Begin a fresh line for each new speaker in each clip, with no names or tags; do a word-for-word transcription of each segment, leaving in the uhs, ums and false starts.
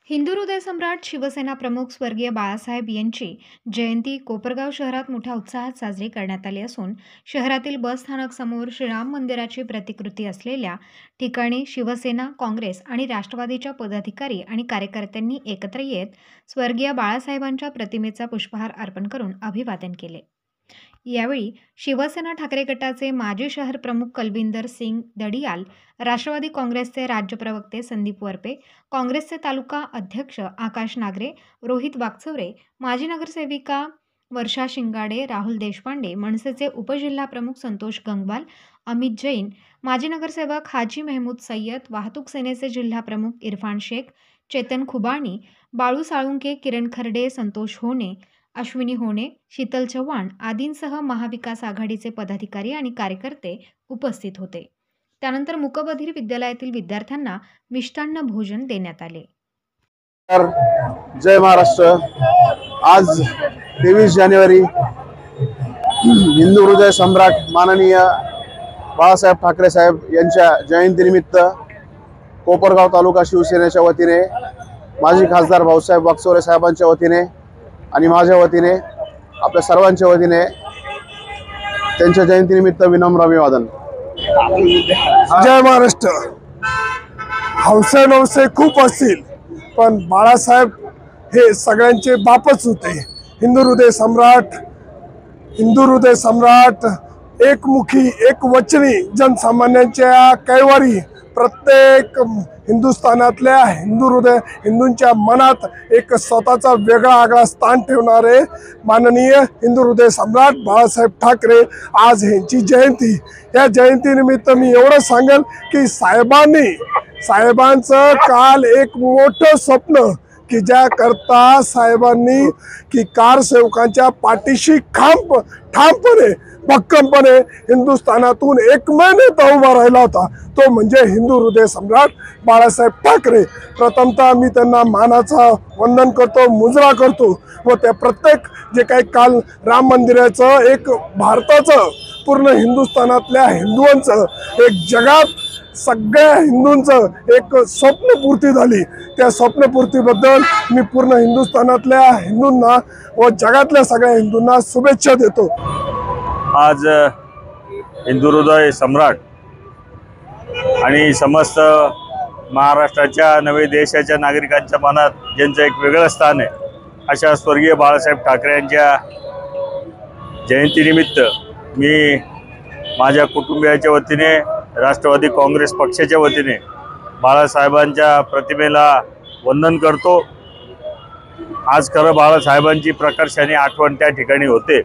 हिंदू हृदय सम्राट शिवसेना प्रमुख स्वर्गीय बाळासाहेब यांची जयंती कोपरगाव शहरात मोठ्या उत्साहात साजरी करण्यात आली असून शहरातील बस स्थानक समोर श्रीराम मंदिराची प्रतिकृती असलेल्या ठिकाणी शिवसेना, काँग्रेस आणि राष्ट्रवादीच्या पदाधिकारी आणि कार्यकर्त्यांनी एकत्र येत स्वर्गीय बाळासाहेबांच्या प्रतिमेचा पुष्पहार अर्पण करून अभिवादन केले। यावेळी शिवसेना ठाकरे गटाचे माजी शहर प्रमुख कलविंदर सिंग दडियाल, राष्ट्रवादी काँग्रेसचे राज्य प्रवक्ते संदीप वरपे, काँग्रेसचे तालुका अध्यक्ष आकाश नागरे, रोहित वाकचौरे, माजी नगरसेविका वर्षा शिंगाडे, राहुल देशपांडे, मनसेचे उपजिल्हा प्रमुख संतोष गंगवाल, अमित जैन, माजी नगरसेवक हाजी मेहमूद सय्यद, वाहतूक सेनेचे जिल्हा प्रमुख इरफान शेख, चेतन खुबाणी, बाळू साळुंके, किरण खर्डे, संतोष होणे, अश्विनी होणे, शीतल चव्हाण आदींसह महाविकास आघाडीचे पदाधिकारी आणि कार्यकर्ते उपस्थित होते। त्यानंतर मूकबधिर विद्यालयातील विद्यार्थ्यांना मिष्टान्न भोजन देण्यात आले।
जय महाराष्ट्र। आज तेवीस जानेवारी हिंदू हृदय सम्राट माननीय बाळासाहेब ठाकरे साहेब यांच्या जयंतीनिमित्त कोपरगाव तालुका शिवसेनेच्या वतीने, माजी खासदार भाऊसाहेब वाकचौरे साहेबांच्या वतीने आणि माझ्या वतीने, आपल्या सर्वांच्या वतीने त्यांच्या जयंतीनिमित्त विनम्र अभिवादन।
जय महाराष्ट्र। हौसे नवसे खूप असतील पण बाळासाहेब हे सगळ्यांचे बापच होते। हिंदू हृदय सम्राट, हिंदू हृदय सम्राट, एकमुखी एकवचनी, जनसामान्यांच्या कैवारी, प्रत्येक हिंदुस्थानातल्या हिंदू हृदय हिंदूंच्या मनात एक स्वतःचा वेगळा आगळा स्थान ठेवणारे माननीय हिंदू हृदय सम्राट बाळासाहेब ठाकरे आज यांची जयंती। या जयंतीनिमित्त मी एवढं सांगेल की साहेबांनी साहेबांचं काल एक मोठं स्वप्न की ज्या करता साहेबांनी की कारसेवकांच्या पाठीशी खांब ठामपणे भक्कमपणे हिंदुस्थानातून एकमेव उभा राहिला होता, तो म्हणजे हिंदू हृदय सम्राट बाळासाहेब ठाकरे। प्रथमतः मी त्यांना मानाचा वंदन करतो, मुजरा करतो व त्या प्रत्येक जे काही काल राम मंदिराचं एक भारताचं पूर्ण हिंदुस्थानातल्या हिंदुओंचं एक जगात सगळ्या हिंदूंचं एक स्वप्नपूर्ती झाली, त्या स्वप्नपूर्तीबद्दल मी पूर्ण हिंदुस्थानातल्या हिंदूंना व जगातल्या सगळ्या हिंदूंना शुभेच्छा देतो।
आज हिंदू हृदय सम्राट आणि समस्त महाराष्ट्राच्या नवे देशाच्या नागरिकांच्या मनात ज्यांचं एक वेगळं स्थान आहे, अशा स्वर्गीय बाळासाहेब ठाकरे यांच्या जयंतीनिमित्त मी माझ्या कुटुंबियाच्या वतीने, राष्ट्रवादी काँग्रेस पक्षाच्या वतीने बाळासाहेबांच्या प्रतिमेला वंदन करतो। आज खरं बाळासाहेबांची प्रकर्षाने आठवण त्या ठिकाणी होते।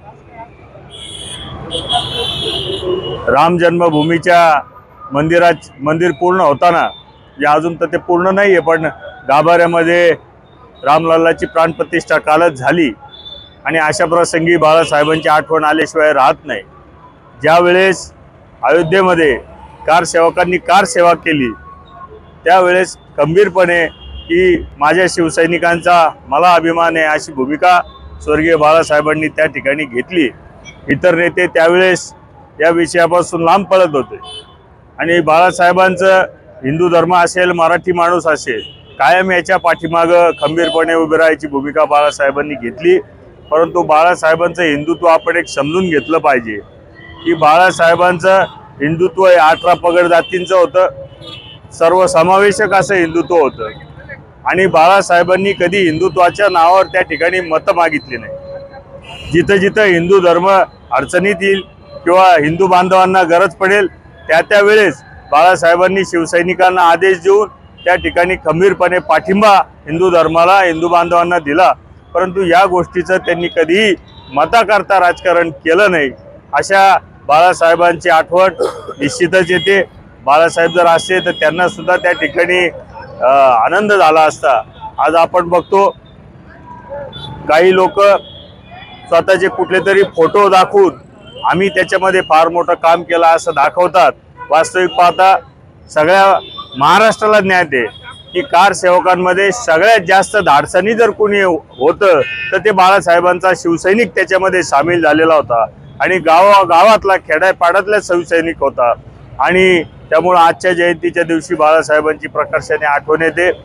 राम जन्मभूमीच्या मंदिरात मंदिर पूर्ण होताना, या अजून तर ते पूर्ण नाही आहे, पण गाभाऱ्यामध्ये रामलल्लाची प्राणप्रतिष्ठा कालच झाली आणि अशा प्रसंगी बाळासाहेबांची आठवण आल्याशिवाय राहत नाही। ज्यावेळेस अयोध्येमध्ये कारसेवकांनी कार सेवा केली, त्यावेळेस खंबीरपणे की माझ्या शिवसैनिकांचा मला अभिमान आहे अशी भूमिका स्वर्गीय बाळासाहेबांनी त्या ठिकाणी घेतली। इतर नेते त्यावेळेस या विषयापासून लांब पळत होते आणि बाळासाहेबांचं हिंदू धर्म असेल, मराठी माणूस असेल, कायम याच्या पाठीमागं खंबीरपणे उभे राहायची भूमिका बाळासाहेबांनी घेतली। परंतु बाळासाहेबांचं हिंदुत्व आपण एक समजून घेतलं पाहिजे की बाळासाहेबांचं हिंदुत्व हे अठरा पगड जातींचं होतं, सर्वसमावेशक असं हिंदुत्व होतं आणि बाळासाहेबांनी कधी हिंदुत्वाच्या नावावर त्या ठिकाणी मतं मागितली नाही। जिथं जिथं हिंदू धर्म अडचणीत येईल किंवा हिंदू बांधवांना गरज पडेल, त्या त्यावेळेस बाळासाहेबांनी शिवसैनिकांना आदेश देऊन त्या ठिकाणी खंबीरपणे पाठिंबा हिंदू धर्माला, हिंदू बांधवांना दिला। परंतु या गोष्टीचं त्यांनी कधीही मताकरता राजकारण केलं नाही। अशा बाळासाहेबांची आठवण निश्चितच येते। बाळासाहेब जर असते तर त्यांना सुद्धा त्या ठिकाणी आनंद झाला असता। आज आपण बघतो काही लोक स्वतःचे कुठले तरी फोटो दाखवून आम्ही त्याच्यामध्ये फार मोठं काम केलं असं दाखवतात। वास्तविक पाहता सगळ्या महाराष्ट्राला ज्ञात आहे की कार सेवकांमध्ये सगळ्यात जास्त धाडसनी जर कोणी होतं तर ते बाळासाहेबांचा शिवसैनिक त्याच्यामध्ये सामील झालेला होता आणि गावा गावातला खेड्यापाड्यातला शिवसैनिक होता आणि त्यामुळे आजच्या जयंतीच्या दिवशी बाळासाहेबांची प्रकर्षाने आठवण येते।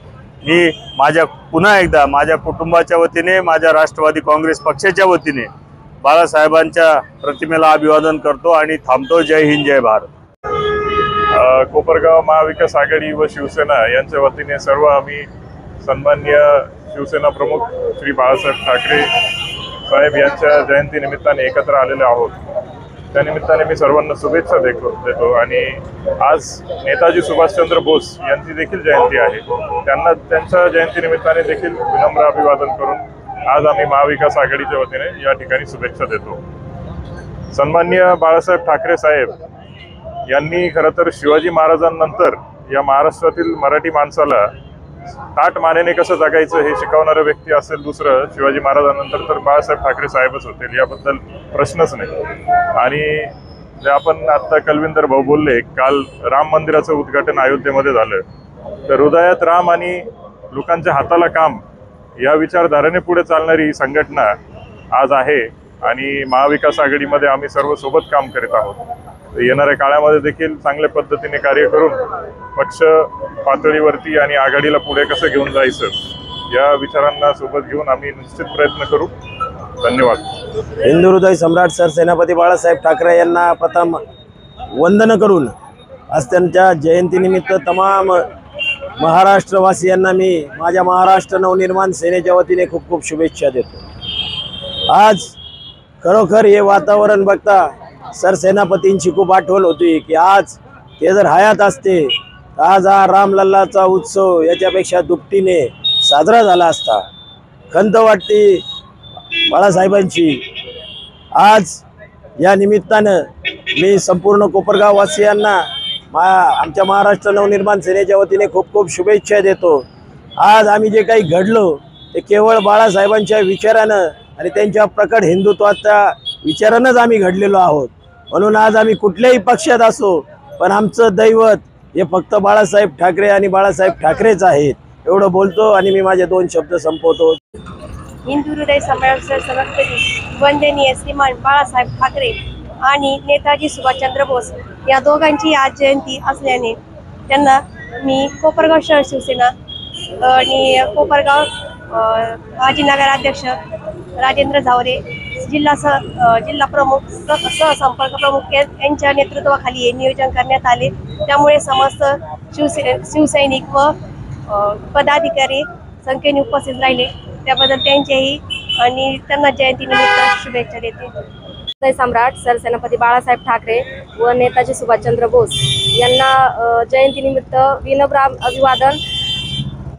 मी माझ्या पुन्हा एकदा माझ्या कुटुंबाच्या वतीने, माझ्या राष्ट्रवादी काँग्रेस पक्षाच्या वतीने बाळासाहेबांच्या प्रतिमेला अभिवादन करतो आणि थांबतो. जय हिंद, जय भारत.
कोपरगाव महाविकास आघाडी व शिवसेना यांच्या वतीने सर्व आम्ही सन्माननीय शिवसेना प्रमुख श्री बाळासाहेब ठाकरे साहेब यांच्या जयंतीनिमित्ताने एकत्र आलेले आहोत. त्यानिमित्ताने मी सर्वांना शुभेच्छा देतो देतो आणि आज नेताजी सुभाषचंद्र बोस यांची देखील जयंती आहे. त्यांना त्यांच्या जयंतीनिमित्ताने देखील विनम्र अभिवादन करून आज आम्ही महाविकास आघाडीच्या वतीने या ठिकाणी शुभेच्छा देतो. सन्माननीय बाळासाहेब ठाकरे साहेब यांनी खरं तर शिवाजी महाराजांनंतर या महाराष्ट्रातील मराठी माणसाला ताट मानेने कसं जगायचं हे शिकवणारं व्यक्ती असेल दुसरं शिवाजी महाराजांनंतर तर बाळासाहेब ठाकरे साहेबच होतील, याबद्दल प्रश्नच नाही. आणि जे आपण आत्ता कलविंदर भाऊ बोलले, काल राम मंदिराचं उद्घाटन अयोध्येमध्ये झालं, तर हृदयात राम आणि लोकांच्या हाताला काम या विचारधारेने पुढे चालणारी संघटना आज आहे आणि महाविकास आघाडीमध्ये आम्ही सर्व सोबत काम करीत आहोत. येणाऱ्या काळामध्ये देखील चांगल्या पद्धतीने कार्य करून पक्ष पातळीवरती आणि आघाडीला पुढे कसं घेऊन जायचं या विचारांना सोबत घेऊन आम्ही निश्चित प्रयत्न करू. धन्यवाद.
हिंदू हृदय सम्राट सर सेनापती बाळासाहेब ठाकरे यांना प्रथम वंदन करून आज त्यांच्या जयंतीनिमित्त तमाम महाराष्ट्रवासियांना मी माझ्या महाराष्ट्र नवनिर्माण सेनेच्या वतीने खूप खूप शुभेच्छा देतो. आज खरोखर हे वातावरण बघता सर सेनापतींची खूप आठवण होती की आज ते जर हयात असते तर आज हा रामलल्लाचा उत्सव याच्यापेक्षा दुपटीने साजरा झाला असता. खंत वाटते बाळासाहेबांची. आज या निमित्तानं मी संपूर्ण कोपरगाव वासियांना मा आमच्या महाराष्ट्र नवनिर्माण सेनेच्या वतीने खूप खूप शुभेच्छा देतो. आज आम्ही जे काही घडलो ते केवळ बाळासाहेबांच्या विचारानं आणि त्यांच्या प्रकट हिंदुत्वाच्या विचारानंच आम्ही घडलेलो आहोत. म्हणून आज आम्ही कुठल्याही पक्षात असो पण आमचं दैवत हे फक्त बाळासाहेब ठाकरे आणि बाळासाहेब ठाकरेच आहेत. एवढं बोलतो आणि मी माझे दोन शब्द संपवतो.
हिंदू हृदय सम्राट सरस्वती वंदनीय श्रीमान बाळासाहेब ठाकरे आणि नेताजी सुभाषचंद्र बोस या दोघांची आज जयंती असल्याने त्यांना मी कोपरगाव शहर शिवसेना आणि कोपरगाव माजी नगराध्यक्ष राजेंद्र झावरे, जिल्हा सह जिल्हा प्रमुख सहसंपर्क प्रमुख यांच्या नेतृत्वाखाली हे नियोजन करण्यात आले. त्यामुळे समस्त शिवसे शिवसैनिक व पदाधिकारी संख्येने उपस्थित राहिले. त्याबद्दल त्यांचेही आणि त्यांना जयंतीनिमित्त शुभेच्छा देते.
हृदय सम्राट सरसेनापती बाळासाहेब ठाकरे व नेताजी सुभाषचंद्र बोस यांना जयंतीनिमित्त विनम्र अभिवादन